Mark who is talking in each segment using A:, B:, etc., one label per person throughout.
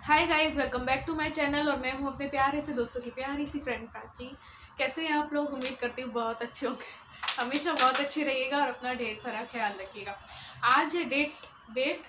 A: Hi guys, welcome back to my channel. और मैं हूँ अपने प्यारे से दोस्तों की प्यारी सी फ्रेंड प्राची। कैसे हैं आप लोग? उम्मीद करती हूँ बहुत अच्छे होंगे। हमेशा बहुत अच्छे रहिएगा और अपना ढेर सारा ख्याल रखिएगा। आज डेट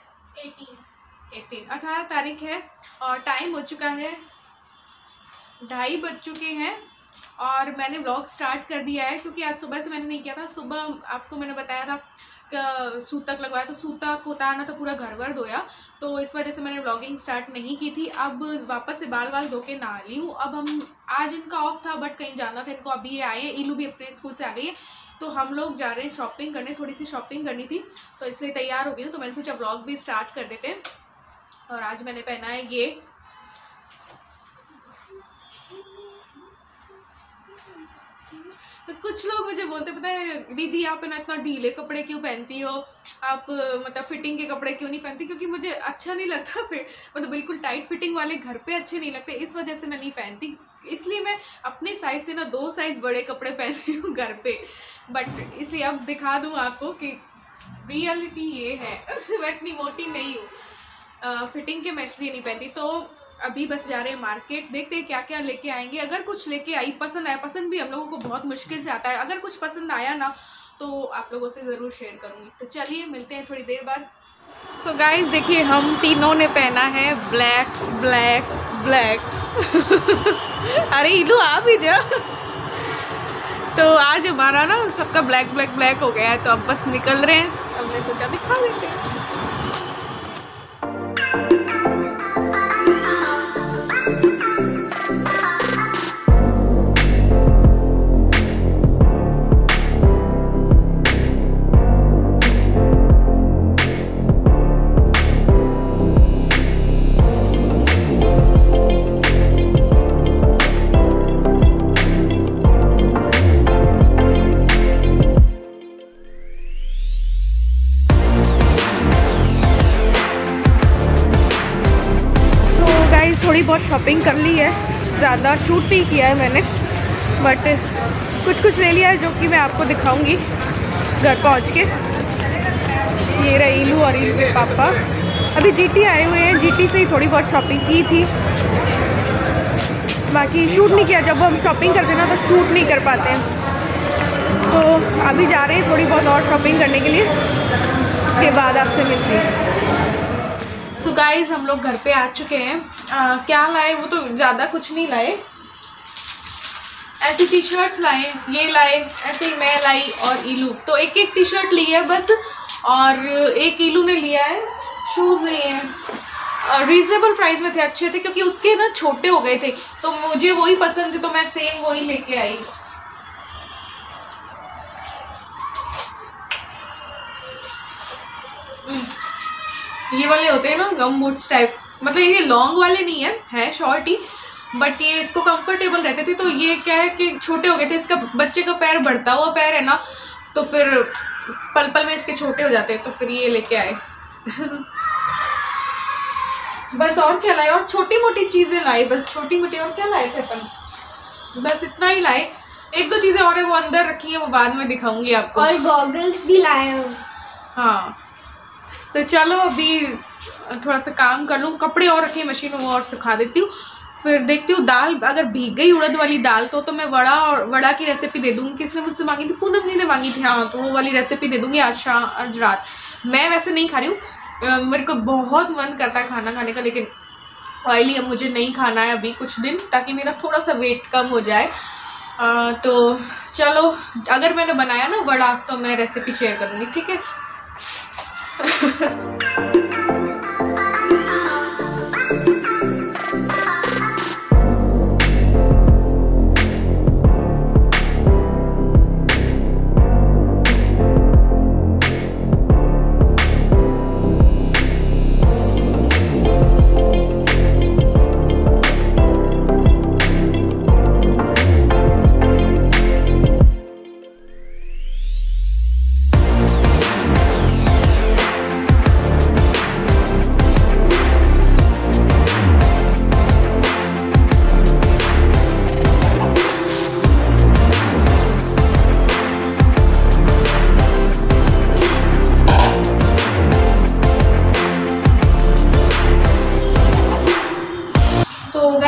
A: 18 तारीख है और टाइम हो चुका है 2:30 बज चुके हैं। और मैंने व्लॉग स्टार्ट कर दिया है क्योंकि आज सुबह से मैंने नहीं किया था। सुबह आपको मैंने बताया था सूतक लगवाया, तो सूतक उतारना तो पूरा घर वर धोया, तो इस वजह से मैंने व्लॉगिंग स्टार्ट नहीं की थी। अब वापस से बाल धो के नहा ली हूँ। अब हम आज इनका ऑफ था बट कहीं जाना था इनको। अभी ये आए हैं, इलू भी अपने स्कूल से आ गई है, तो हम लोग जा रहे हैं शॉपिंग करने। थोड़ी सी शॉपिंग करनी थी तो इसलिए तैयार हो गई हूँ। तो मैंने सोचा व्लॉग भी स्टार्ट कर देते हैं। और आज मैंने पहना है ये तो कुछ लोग मुझे बोलते, पता है दीदी आप ना इतना ढीले कपड़े क्यों पहनती हो, आप मतलब फिटिंग के कपड़े क्यों नहीं पहनती? क्योंकि मुझे अच्छा नहीं लगता, फिर मतलब बिल्कुल टाइट फिटिंग वाले घर पे अच्छे नहीं लगते, इस वजह से मैं नहीं पहनती। इसलिए मैं अपने साइज से ना 2 साइज बड़े कपड़े पहनती हूँ घर पे। बट इसलिए अब दिखा दूँ आपको कि रियलिटी ये है। मैं इतनी मोटी नहीं हूँ, फिटिंग के मैं इसलिए नहीं पहनती। तो अभी बस जा रहे हैं मार्केट, देखते हैं क्या क्या लेके आएंगे। अगर कुछ लेके आई, पसंद आया, पसंद भी हम लोगों को बहुत मुश्किल से आता है, अगर कुछ पसंद आया ना तो आप लोगों से ज़रूर शेयर करूँगी। तो चलिए मिलते हैं थोड़ी देर बाद। सो गाइस देखिए, हम तीनों ने पहना है ब्लैक ब्लैक ब्लैक। अरे इलू आ भी जा। तो आज हमारा ना सबका ब्लैक ब्लैक ब्लैक हो गया है, तो अब बस निकल रहे हैं। हमने सोचा दिखा देते हैं। थोड़ी बहुत शॉपिंग कर ली है, ज़्यादा शूट नहीं किया है मैंने, बट कुछ ले लिया है जो कि मैं आपको दिखाऊंगी घर पहुंच के। ये रहे इलू और इलू के पापा। अभी जीटी आए हुए हैं, जीटी से ही थोड़ी बहुत शॉपिंग की थी, बाकी शूट नहीं किया। जब हम शॉपिंग करते हैं ना तो शूट नहीं कर पाते हैं। तो अभी जा रहे हैं थोड़ी बहुत और शॉपिंग करने के लिए, उसके बाद आपसे मिलती हूँ। सो गाइज हम लोग घर पे आ चुके हैं। क्या लाए वो तो ज़्यादा कुछ नहीं लाए, ऐसी टी शर्ट्स लाए, ये लाए, ऐसे ही मैं लाई और इलू तो एक एक टी शर्ट ली है बस। और एक इलू ने लिया है शूज़, लिए हैं रीजनेबल प्राइस में थे, अच्छे थे क्योंकि उसके ना छोटे हो गए थे, तो मुझे वही पसंद थे तो मैं सेम वही लेके आई। ये वाले होते हैं ना गम बूट्स टाइप, मतलब ये लॉन्ग वाले नहीं है शॉर्ट ही, बट ये इसको कंफर्टेबल रहते थे। तो ये क्या है कि छोटे हो गए थे, इसका बच्चे का पैर बढ़ता हुआ पैर है ना, तो फिर पल पल में इसके छोटे हो जाते हैं, तो फिर ये लेके आए। बस और क्या लाए, और छोटी मोटी चीजें लाई, बस छोटी मोटी। और क्या लाए थे अपन? बस इतना ही लाए। एक दो चीजें और है वो अंदर रखी है, वो बाद में दिखाऊंगी आपको।
B: और गॉगल्स भी लाए हूँ।
A: हाँ तो चलो अभी थोड़ा सा काम कर लूँ, कपड़े और रखे मशीन में और सुखा देती हूँ, फिर देखती हूँ। दाल अगर भीग गई उड़द वाली दाल तो मैं वड़ा की रेसिपी दे दूँगी। किसने मुझसे मांगी थी? पूनम जी ने मांगी थी। हाँ तो वो वाली रेसिपी दे दूँगी आज रात। मैं वैसे नहीं खा रही हूँ, मेरे को बहुत मन करता है खाना खाने का, लेकिन ऑयली अब मुझे नहीं खाना है अभी कुछ दिन, ताकि मेरा थोड़ा सा वेट कम हो जाए। तो चलो, अगर मैंने बनाया ना वड़ा तो मैं रेसिपी शेयर करूँगी, ठीक है?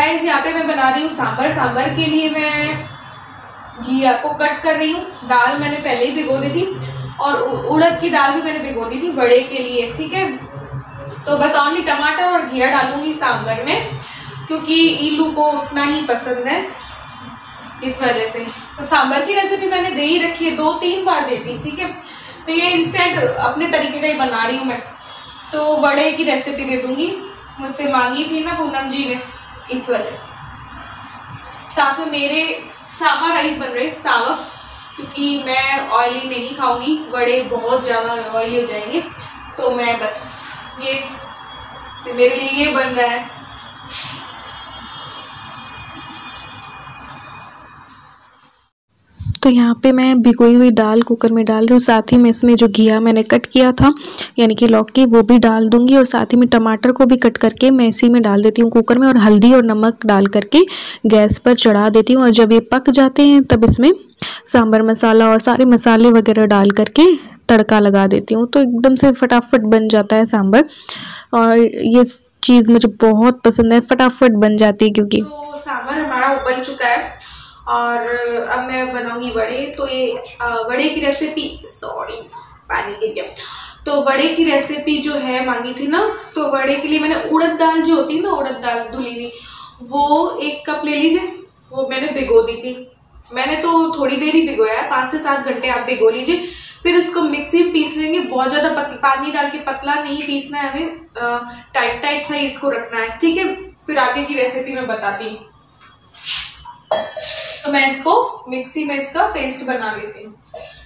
A: गाइस यहाँ पे मैं बना रही हूँ सांभर। सांभर के लिए मैं घिया को कट कर रही हूँ। दाल मैंने पहले ही भिगो दी थी और उड़द की दाल भी मैंने भिगो दी थी वड़े के लिए, ठीक है। तो बस ओनली टमाटर और घिया डालूंगी सांभर में, क्योंकि ईलू को उतना ही पसंद है, इस वजह से। तो सांभर की रेसिपी मैंने दे ही रखी है, 2-3 बार देती, ठीक है। तो ये इंस्टेंट अपने तरीके का ही बना रही हूँ मैं। तो वड़े की रेसिपी दे दूंगी, मुझसे मांगी थी ना पूनम जी ने, इस वजह से। साथ में मेरे सावा राइस बन रहे, सावक, क्योंकि मैं ऑयली नहीं खाऊंगी, वड़े बहुत ज़्यादा ऑयली हो जाएंगे। तो मैं बस ये मेरे लिए ये बन रहा है।
C: तो यहाँ पे मैं भिगोई हुई दाल कुकर में डाल रही हूँ। साथ ही में इसमें जो घिया मैंने कट किया था यानी कि लौकी, वो भी डाल दूंगी। और साथ ही में टमाटर को भी कट करके मैं इसी में डाल देती हूँ कुकर में, और हल्दी और नमक डाल करके गैस पर चढ़ा देती हूँ। और जब ये पक जाते हैं तब इसमें सांभर मसाला और सारे मसाले वगैरह डाल करके तड़का लगा देती हूँ। तो एकदम से फटाफट बन जाता है सांभर, और ये चीज़ मुझे बहुत पसंद है, फटाफट बन जाती है। क्योंकि
A: तो सांभर हमारा उबल चुका है और अब मैं बनाऊंगी वड़े। तो ये वड़े की रेसिपी, सॉरी पानी गिर गया। तो वड़े की रेसिपी जो है मांगी थी ना, तो वड़े के लिए मैंने उड़द दाल जो होती है ना, उड़द दाल धुली हुई, वो 1 कप ले लीजिए। वो मैंने भिगो दी थी, मैंने तो थोड़ी देर ही भिगोया है, 5 से 7 घंटे आप भिगो लीजिए। फिर उसको मिक्सी में पीस लेंगे, बहुत ज़्यादा पानी डाल के पतला नहीं पीसना है हमें, टाइट टाइट सा ही इसको रखना है, ठीक है। फिर आगे की रेसिपी मैं बताती हूँ। तो मैं इसको मिक्सी में इसका पेस्ट बना लेती हूँ।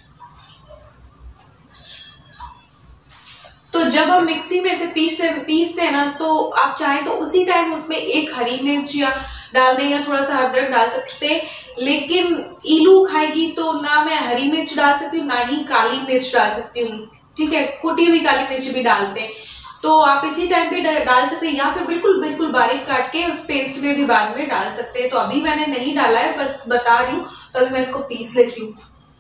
A: तो जब हम मिक्सी में से पीसते हैं ना, तो आप चाहें तो उसी टाइम उसमें 1 हरी मिर्च या डाल दें, या थोड़ा सा अदरक डाल सकते हैं। लेकिन ईलू खाएगी तो ना मैं हरी मिर्च डाल सकती हूँ, ना ही काली मिर्च डाल सकती हूँ, ठीक है। कुटी हुई काली मिर्च भी डालते हैं, तो आप इसी टाइम पे डाल सकते हैं, या फिर बिल्कुल बिल्कुल बारीक काट के उस पेस्ट में भी बाद में डाल सकते हैं। तो अभी मैंने नहीं डाला है, बस बता रही हूँ। तो मैं इसको पीस लेती हूँ।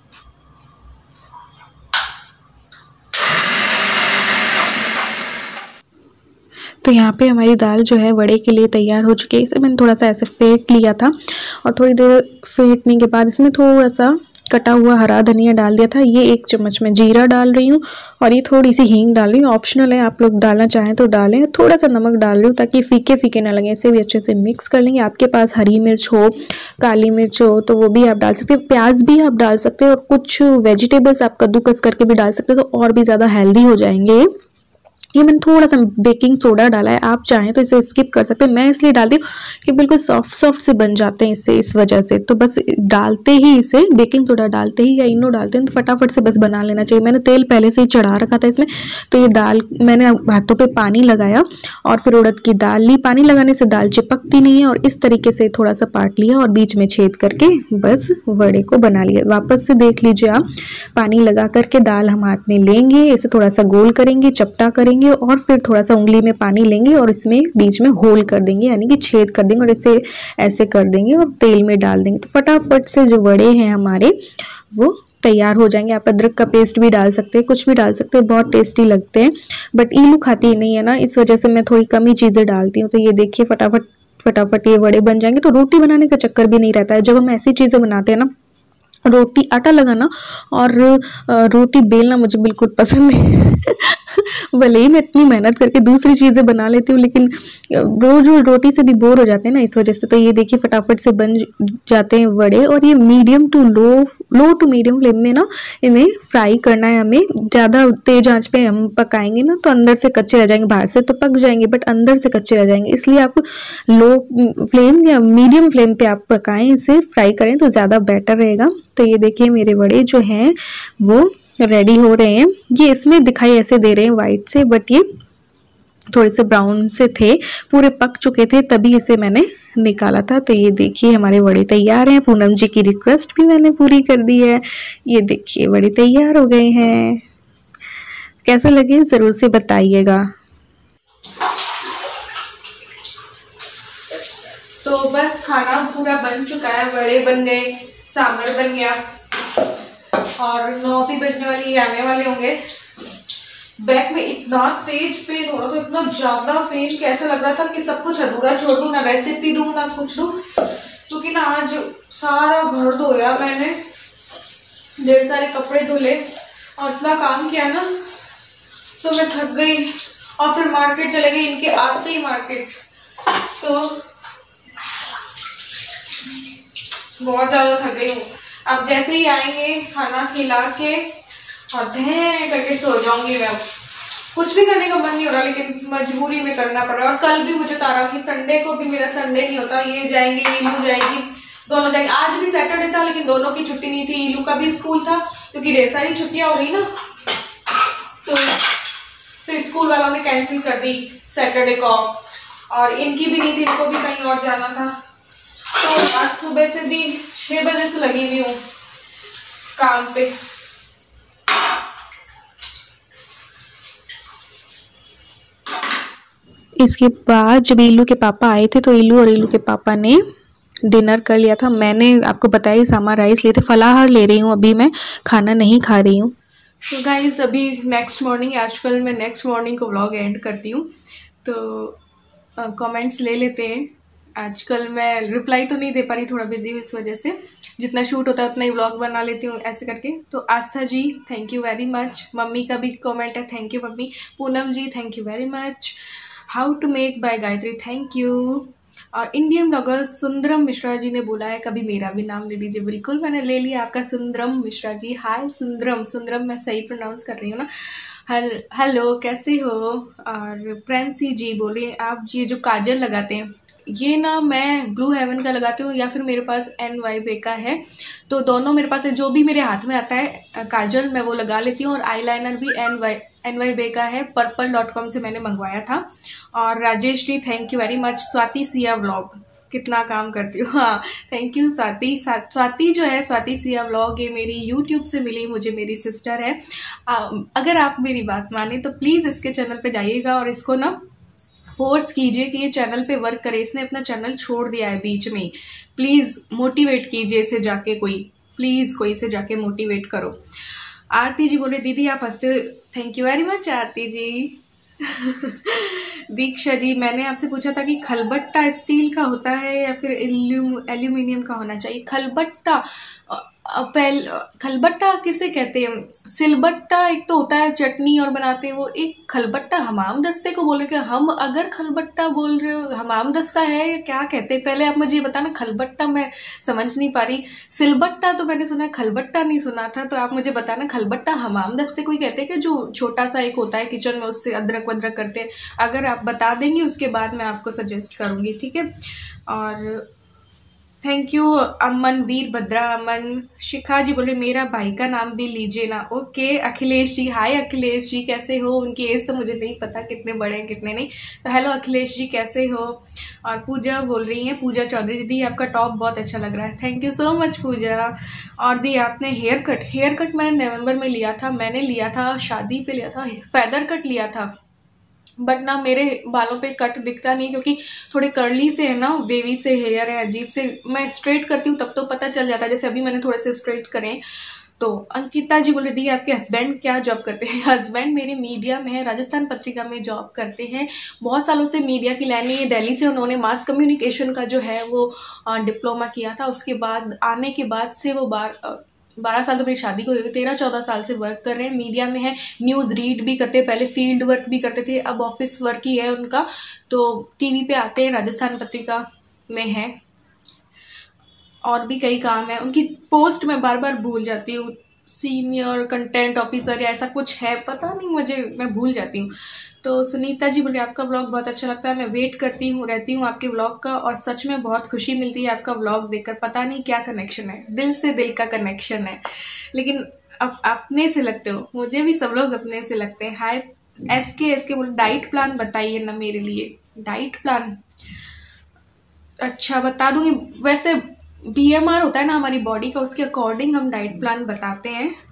C: तो यहाँ पे हमारी दाल जो है वड़े के लिए तैयार हो चुकी है। इसे मैंने थोड़ा सा ऐसे फेंट लिया था, और थोड़ी देर फेंटने के बाद इसमें थोड़ा सा कटा हुआ हरा धनिया डाल दिया था। ये 1 चम्मच में जीरा डाल रही हूँ, और ये थोड़ी सी हींग डाल रही हूँ, ऑप्शनल है, आप लोग डालना चाहें तो डालें। थोड़ा सा नमक डाल रही हूँ ताकि फीके फीके ना लगे। इसे भी अच्छे से मिक्स कर लेंगे। आपके पास हरी मिर्च हो, काली मिर्च हो, तो वो भी आप डाल सकते हैं। प्याज भी आप डाल सकते हैं, और कुछ वेजिटेबल्स आप कद्दूकस करके भी डाल सकते हैं, तो और भी ज़्यादा हेल्दी हो जाएंगे। ये मैंने थोड़ा सा बेकिंग सोडा डाला है, आप चाहें तो इसे स्किप कर सकते हैं। मैं इसलिए डालती हूँ कि बिल्कुल सॉफ्ट से बन जाते हैं इससे, इस वजह से। तो बस डालते ही इसे बेकिंग सोडा डालते ही या इनो डालते हैं तो फटाफट से बस बना लेना चाहिए। मैंने तेल पहले से ही चढ़ा रखा था इसमें। तो ये दाल मैंने हाथों पे पानी लगाया और फिर उड़द की दाल ली। पानी लगाने से दाल चिपकती नहीं है, और इस तरीके से थोड़ा सा पाट लिया और बीच में छेद करके बस वड़े को बना लिया। वापस से देख लीजिए आप, पानी लगा करके दाल हम हाथ में लेंगे, इसे थोड़ा सा गोल करेंगे, चपटा करेंगे, और फिर थोड़ा सा उंगली में पानी लेंगे और इसमें बीच में होल कर देंगे, यानी कि छेद कर देंगे, और इसे ऐसे कर देंगे और तेल में डाल देंगे। तो फटाफट से जो वड़े हैं हमारे वो तैयार हो जाएंगे। आप अदरक का पेस्ट भी डाल सकते हैं, कुछ भी डाल सकते हैं, बहुत टेस्टी लगते हैं। बट ईलू खाती ही नहीं है ना, इस वजह से मैं थोड़ी कम ही चीज़ें डालती हूँ। तो ये देखिए फटाफट ये वड़े बन जाएंगे। तो रोटी बनाने का चक्कर भी नहीं रहता है जब हम ऐसी चीज़ें बनाते हैं ना। रोटी आटा लगाना और रोटी बेलना मुझे बिल्कुल पसंद नहीं भले ही मैं इतनी मेहनत करके दूसरी चीज़ें बना लेती हूँ, लेकिन रोज रोज रोटी से भी बोर हो जाते हैं ना, इस वजह से। तो ये देखिए फटाफट से बन जाते हैं वड़े, और ये medium to low to medium flame में ना इन्हें फ्राई करना है हमें। ज़्यादा तेज आंच पे हम पकाएंगे ना तो अंदर से कच्चे रह जाएंगे, बाहर से तो पक जाएंगे बट अंदर से कच्चे रह जाएंगे। इसलिए आप लो फ्लेम या मीडियम फ्लेम पे आप पकाएं, इसे फ्राई करें तो ज़्यादा बेटर रहेगा। तो ये देखिए मेरे वड़े जो हैं वो रेडी हो रहे हैं। ये इसमें दिखाई ऐसे दे रहे हैं वाइट से, बट ये थोड़े से ब्राउन से थे, पूरे पक चुके थे, तभी इसे मैंने निकाला था। तो ये देखिए हमारे वड़े तैयार हैं। पूनम जी की रिक्वेस्ट भी मैंने पूरी कर दी है। ये देखिए वड़े तैयार हो गए हैं। कैसे लगे ज़रूर से बताइएगा।
A: तो बस खाना पूरा बन चुका है, वड़े बन गए, सांभर बन गया, और 9 भी बजने वाली आने वाले होंगे। बैक में इतना तेज पेन हो रहा था, इतना ज्यादा पेन कि ऐसा लग रहा था कि सब कुछ अधूरा छोड़ दूँ, ना रेसिपी दूँ ना कुछ दूँ, क्योंकि ना आज सारा घर धोया मैंने, ढेर सारे कपड़े धुले और इतना काम किया ना, तो मैं थक गई। और फिर मार्केट चले गई, इनके आते ही मार्केट, तो बहुत ज्यादा थक गई हूँ। अब जैसे ही आएंगे खाना खिला के और धैं करके सो जाऊंगी मैं। कुछ भी करने का मन नहीं हो रहा, लेकिन मजबूरी में करना पड़ रहा है। और कल भी मुझे तारा की, संडे को भी मेरा संडे नहीं होता, ये जाएंगे ईलू जाएगी, दोनों जाएंगे। आज भी सैटरडे था लेकिन दोनों की छुट्टी नहीं थी, ईलू का भी स्कूल था क्योंकि ढेर सारी छुट्टियां हो गई ना, तो फिर स्कूल वालों ने कैंसिल कर दी सैटरडे को। और इनकी भी नहीं थी, इनको भी कहीं और जाना था। तो आज सुबह से भी 6 बजे से लगी हुई हूँ काम पे।
C: इसके बाद जब ईलू के पापा आए थे तो ईलू और ईलू के पापा ने डिनर कर लिया था। मैंने आपको बताया सामा राइस लिए थे, फलाहार ले रही हूँ अभी, मैं खाना नहीं खा रही हूँ।
A: तो गाइज अभी नेक्स्ट मॉर्निंग, आजकल मैं नेक्स्ट मॉर्निंग को व्लॉग एंड करती हूँ, तो कमेंट्स ले लेते हैं। आजकल मैं रिप्लाई तो नहीं दे पा रही, थोड़ा बिजी हूँ, इस वजह से जितना शूट होता है उतना ही व्लॉग बना लेती हूँ ऐसे करके। तो Aastha ji thank you very much, mummy का भी कमेंट है, thank you mummy. Poonam ji thank you very much. How to make by Gayatri thank you. और इंडियन ब्लॉगर सुंदरम मिश्रा जी ने बोला है कभी मेरा भी नाम ले लीजिए। बिल्कुल मैंने ले लिया आपका, सुंदरम मिश्रा जी। हाय सुंदरम, सुंदरम मैं सही प्रोनाउंस कर रही हूँ ना। हेलो कैसे हो। और प्रेंसी जी बोले आप ये जो काजल लगाते हैं, ये ना मैं ब्लू हेवन का लगाती हूँ या फिर मेरे पास NYB का है, तो दोनों मेरे पास है। जो भी मेरे हाथ में आता है काजल मैं वो लगा लेती हूँ, और आईलाइनर भी NYB का है, purple.com से मैंने मंगवाया था। और Rajesh ji thank you very much. Swati Siya vlog, कितना काम करती हूँ, हाँ थैंक यू स्वाति। स्वाति जो है, स्वाति सिया व्लॉग, ये मेरी यूट्यूब से मिली मुझे, मेरी सिस्टर है। अगर आप मेरी बात माने तो प्लीज़ इसके चैनल पे जाइएगा और इसको ना फोर्स कीजिए कि ये चैनल पे वर्क करे। इसने अपना चैनल छोड़ दिया है बीच में, प्लीज़ मोटिवेट कीजिए इसे जाके, प्लीज़ कोई इसे जाके मोटिवेट करो। आरती जी बोले दीदी आप हंसते हो, thank you very much Aarti ji. Deeksha ji मैंने आपसे पूछा था कि खलबट्टा स्टील का होता है या फिर एल्यूमिनियम का होना चाहिए। खलबट्टा खलबट्टा किसे कहते हैं, सिलबट्टा एक तो होता है चटनी और बनाते हैं वो, एक खलबट्टा हमाम दस्ते को बोल रहे हैं हम। अगर खलबट्टा बोल रहे हो, हमाम दस्ता है या क्या कहते हैं, पहले आप मुझे बताना। खलबट्टा मैं समझ नहीं पा रही, सिलबट्टा तो मैंने सुना, खलबट्टा नहीं सुना था, तो आप मुझे बताना। खलबट्टा हमाम दस्ते को ही कहते हैं कि जो छोटा सा एक होता है किचन में, उससे अदरक वदरक करते हैं। अगर आप बता देंगे उसके बाद मैं आपको सजेस्ट करूँगी, ठीक है। और थैंक यू अमन वीरभद्रा। अमन शिखा जी बोले मेरा भाई का नाम भी लीजिए ना। ओके अखिलेश जी, हाय अखिलेश जी कैसे हो। उनकी एज तो मुझे नहीं पता कितने बड़े हैं कितने नहीं, तो हेलो अखिलेश जी कैसे हो। और पूजा बोल रही हैं, पूजा चौधरी दी आपका टॉप बहुत अच्छा लग रहा है, thank you so much Pooja. और दी आपने हेयर कट मैंने नवंबर में लिया था, मैंने लिया था शादी पे लिया था, फेदर कट लिया था, बट ना मेरे बालों पे कट दिखता नहीं क्योंकि थोड़े कर्ली से है ना, वेवी से हेयर है, अजीब से। मैं स्ट्रेट करती हूँ तब तो पता चल जाता है, जैसे अभी मैंने थोड़े से स्ट्रेट करें। तो अंकिता जी बोले दी आपके हस्बैंड क्या जॉब करते हैं। हस्बैंड मेरे मीडिया में है, राजस्थान पत्रिका में जॉब करते हैं, बहुत सालों से मीडिया की लाइन में। ये दिल्ली से उन्होंने मास कम्युनिकेशन का जो है वो डिप्लोमा किया था, उसके बाद आने के बाद से वो 12 साल तो मेरी शादी को हुई, 13-14 साल से वर्क कर रहे हैं, मीडिया में है। न्यूज़ रीड भी करते हैं, पहले फील्ड वर्क भी करते थे, अब ऑफिस वर्क ही है उनका। तो टीवी पे आते हैं, राजस्थान पत्रिका में है, और भी कई काम है। उनकी पोस्ट मैं बार बार भूल जाती हूँ, सीनियर कंटेंट ऑफिसर या ऐसा कुछ है, पता नहीं मुझे, मैं भूल जाती हूँ। तो सुनीता जी बोले आपका व्लॉग बहुत अच्छा लगता है, मैं वेट करती हूँ रहती हूँ आपके व्लॉग का, और सच में बहुत खुशी मिलती है आपका व्लॉग देखकर। पता नहीं क्या कनेक्शन है, दिल से दिल का कनेक्शन है, लेकिन अब अपने से लगते हो, मुझे भी सब लोग अपने से लगते हैं। हाय एसके बोले डाइट प्लान बताइए ना मेरे लिए। डाइट प्लान अच्छा बता दूंगी, वैसे BMR होता है ना हमारी बॉडी का, उसके अकॉर्डिंग हम डाइट प्लान बताते हैं।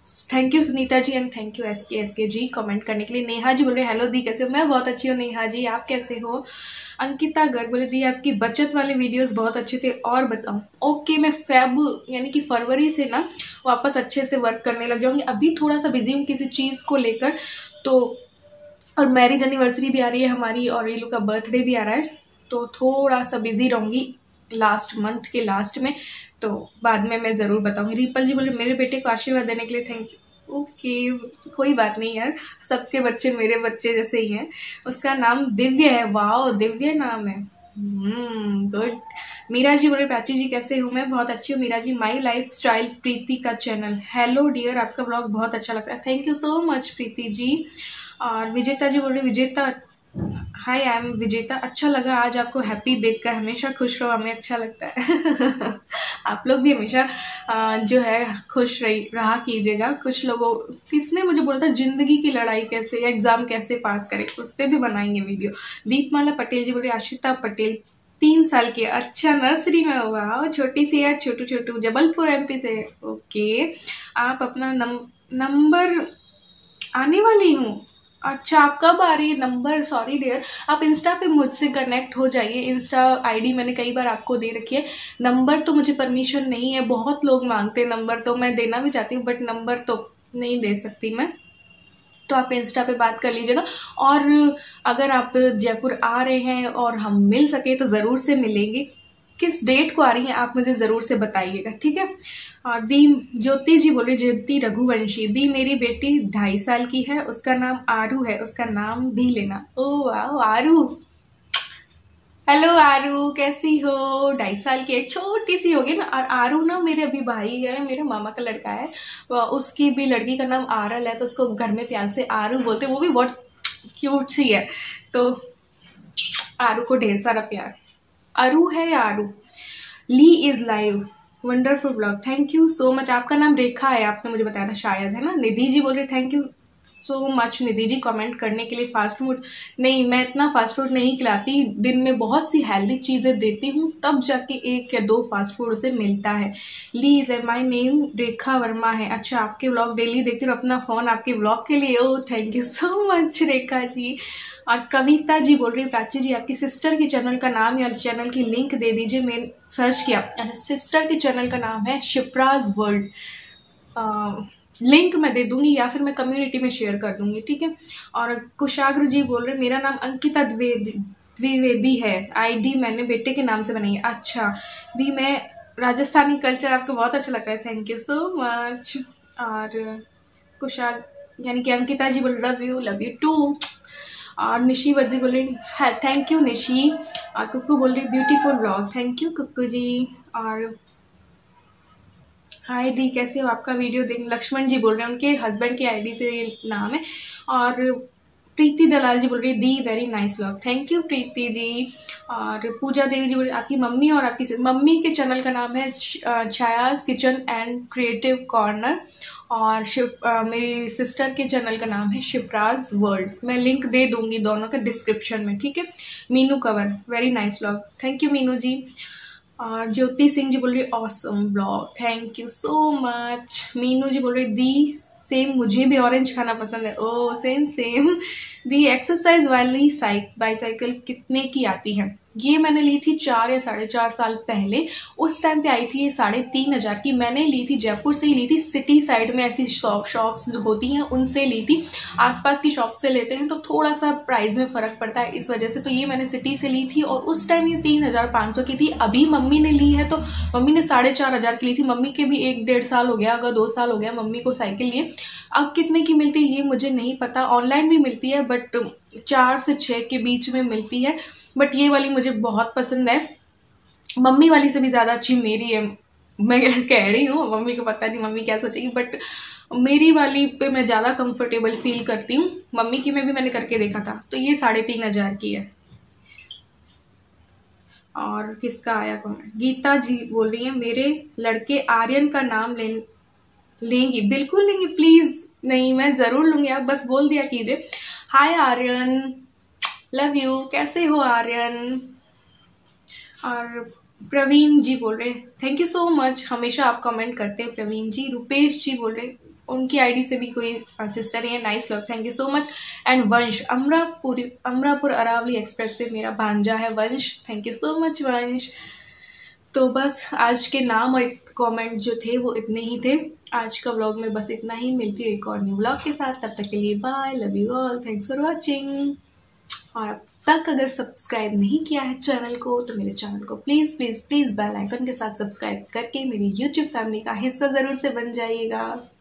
A: Thank you Sunita ji and thank you S K ji comment करने के लिए। नेहा जी बोल रहे हेलो दी कैसे हो, मैं बहुत अच्छी हूँ नेहा जी, आप कैसे हो। अंकिता गर्ग बोले दी आपकी बचत वाले वीडियोस बहुत अच्छे थे और बताऊं। ओके, मैं फेब यानी कि फरवरी से ना वापस अच्छे से वर्क करने लग जाऊंगी। अभी थोड़ा सा बिजी हूँ किसी चीज़ को लेकर, तो और मैरिज एनिवर्सरी भी आ रही है हमारी और येलू का बर्थडे भी आ रहा है, तो थोड़ा सा बिजी रहूंगी लास्ट मंथ के लास्ट में, तो बाद में मैं ज़रूर बताऊंगी। रिपल जी बोले मेरे बेटे को आशीर्वाद देने के लिए थैंक यू। ओके, कोई बात नहीं यार, सबके बच्चे मेरे बच्चे जैसे ही हैं। उसका नाम दिव्य है, वाह दिव्य नाम है, गुड। मीरा जी बोले प्राची जी कैसे हो, मैं बहुत अच्छी हूँ Meera ji. My lifestyle Preeti का चैनल, हेलो डियर, आपका ब्लॉग बहुत अच्छा लगता है, thank you so much Preeti ji. और विजेता जी बोल रही विजेता, हाय आई एम विजेता, अच्छा लगा आज आपको हैप्पी देखकर, हमेशा खुश रहो, हमें अच्छा लगता है। आप लोग भी हमेशा जो है खुश रहा कीजिएगा। कुछ लोगों, किसने मुझे बोला था जिंदगी की लड़ाई कैसे या एग्जाम कैसे पास करें, उस पर भी बनाएंगे वीडियो। दीपमाला पटेल जी बोल रही आशिता पटेल 3 साल की, अच्छा नर्सरी में हुआ, छोटी सी है, छोटू छोटू जबलपुर MP से। ओके, आप अपना नंबर आने वाली हूँ, अच्छा आप कब आ रही है नंबर, सॉरी डियर। आप इंस्टा पे मुझसे कनेक्ट हो जाइए, इंस्टा आईडी मैंने कई बार आपको दे रखी है। नंबर तो मुझे परमिशन नहीं है, बहुत लोग मांगते हैं नंबर, तो मैं देना भी चाहती हूँ बट नंबर तो नहीं दे सकती मैं, तो आप इंस्टा पे बात कर लीजिएगा। और अगर आप जयपुर आ रहे हैं और हम मिल सके तो ज़रूर से मिलेंगे। किस डेट को आ रही हैं आप मुझे ज़रूर से बताइएगा, ठीक है। और दी ज्योति जी बोले, ज्योति रघुवंशी दी मेरी बेटी 2.5 साल की है, उसका नाम आरू है, उसका नाम भी लेना। ओ वाह आरू, हेलो आरू कैसी हो, 2.5 साल की है, छोटी सी होगी ना। और आरू ना मेरे अभी भाई है, मेरे मामा का लड़का है, उसकी भी लड़की का नाम आरल है, तो उसको घर में प्यार से आरू बोलते, वो भी बहुत क्यूट सी है, तो आरू को ढेर सारा प्यार। अरू है या Aaru. Lee is live, wonderful blog, thank you so much. आपका नाम रेखा है, आपने मुझे बताया था शायद, है ना। निधि जी बोल रहे thank you so much Nidhi ji comment करने के लिए। फास्ट फूड नहीं, मैं इतना फास्ट फूड नहीं खिलाती, दिन में बहुत सी हेल्दी चीज़ें देती हूँ, तब जाके 1 या 2 फास्ट फूड उसे मिलता है। लीज है, माय नेम रेखा वर्मा है, अच्छा आपके व्लॉग डेली देखती हूँ, अपना फ़ोन आपके व्लॉग के लिए। Oh thank you so much Rekha ji. और कविता जी बोल रही है प्राची जी आपकी सिस्टर के चैनल का नाम या चैनल की लिंक दे दीजिए, मैंने सर्च किया, सिस्टर के चैनल का नाम है शिप्राज वर्ल्ड, लिंक मैं दे दूंगी या फिर मैं कम्युनिटी में शेयर कर दूंगी, ठीक है। और कुशाग्र जी बोल रहे मेरा नाम अंकिता द्विवेदी है, आईडी मैंने बेटे के नाम से बनाई है, अच्छा भी मैं राजस्थानी कल्चर आपको बहुत अच्छा लगता है, थैंक यू सो मच। और कुशाग यानी कि अंकिता जी बोल लव यू टू। और निशी वजी बोल रही है थैंक यू निशी। और कुक्कू बोल रही beautiful blog, thank you Kukku ji. और हाय दी कैसे हो, आपका वीडियो देख, लक्ष्मण जी बोल रहे हैं, उनके हस्बैंड की आईडी से नाम है। और प्रीति दलाल जी बोल रही है दी very nice vlog, thank you Preeti ji. और पूजा देवी जी बोल रही आपकी मम्मी और आपकी मम्मी के चैनल का नाम है Chhaya's kitchen and creative corner, और मेरी सिस्टर के चैनल का नाम है शिप्राज वर्ल्ड, मैं लिंक दे दूंगी दोनों के डिस्क्रिप्शन में, ठीक है। Meenu Kanwar very nice vlog, thank you Meenu ji. और ज्योति सिंह जी बोल रही awesome blog, thank you so much. Meenu ji बोल रही दी सेम, मुझे भी ऑरेंज खाना पसंद है, ओ सेम सेम। दी एक्सरसाइज वाली बाईसाइकिल कितने की आती है, ये मैंने ली थी 4 या 4.5 साल पहले, उस टाइम पे आई थी ये 3,500 की, मैंने ली थी जयपुर से ही ली थी, सिटी साइड में ऐसी शॉप्स जो होती हैं उनसे ली थी, आसपास की शॉप से लेते हैं तो थोड़ा सा प्राइस में फ़र्क पड़ता है इस वजह से, तो ये मैंने सिटी से ली थी और उस टाइम ये 3,500 की थी। अभी मम्मी ने ली है तो मम्मी ने 4,500 की ली थी, मम्मी के भी 1-1.5 साल हो गया, अगर 2 साल हो गया मम्मी को साइकिल लिए। अब कितने की मिलती है ये मुझे नहीं पता, ऑनलाइन भी मिलती है बट 4 से 6 के बीच में मिलती है, बट ये वाली मुझे बहुत पसंद है, मम्मी वाली से भी ज़्यादा अच्छी मेरी है, मैं कह रही हूँ, मम्मी को पता नहीं मम्मी क्या सोचेगी, बट मेरी वाली पे मैं ज़्यादा कंफर्टेबल फील करती हूँ, मम्मी की में भी मैंने करके देखा था, तो ये 3,500 की है। और किसका आया कमेंट, गीता जी बोल रही है मेरे लड़के आर्यन का नाम लेंगी, बिल्कुल लेंगी प्लीज़, नहीं मैं ज़रूर लूँगी, आप बस बोल दिया कीजिए। हाय आर्यन, लव यू, कैसे हो आर्यन। और प्रवीण जी बोल रहे हैं थैंक यू सो मच, हमेशा आप कमेंट करते हैं प्रवीण जी। रुपेश जी बोल रहे उनकी आईडी से भी कोई सिस्टर है। Nice love, thank you so much. And Vansh Amrapur Aravalli express से मेरा भांजा है वंश, थैंक यू सो मच वंश। तो बस आज के नाम और कमेंट जो थे वो इतने ही थे। आज का व्लॉग में बस इतना ही। मिलती हूँ एक और न्यू व्लॉग के साथ, तब तक के लिए bye, love you all, thanks for watching. और अब तक अगर सब्सक्राइब नहीं किया है चैनल को तो मेरे चैनल को please please please bell icon के साथ सब्सक्राइब करके मेरी यूट्यूब फैमिली का हिस्सा ज़रूर से बन जाइएगा।